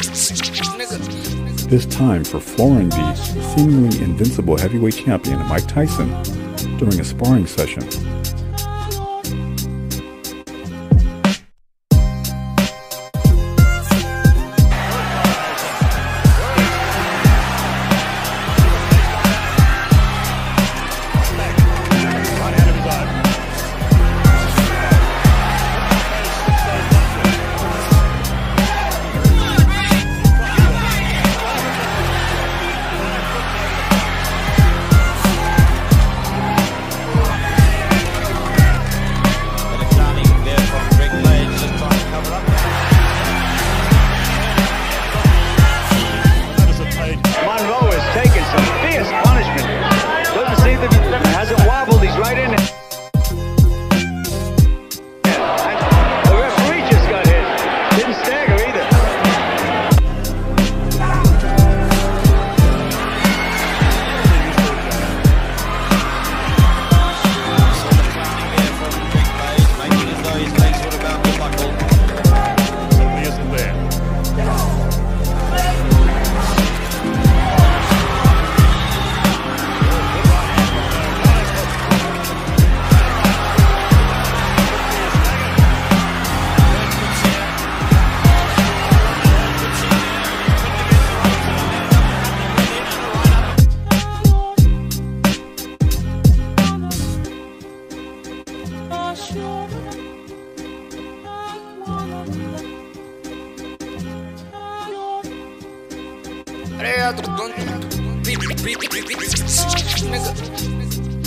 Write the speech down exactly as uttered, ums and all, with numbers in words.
This time for flooring the seemingly invincible heavyweight champion Mike Tyson during a sparring session. Hasn't wobbled, he's right in it. The referee just got hit. Didn't stagger either. Making as though his legs were about to buckle. Certainly isn't there. Nigga.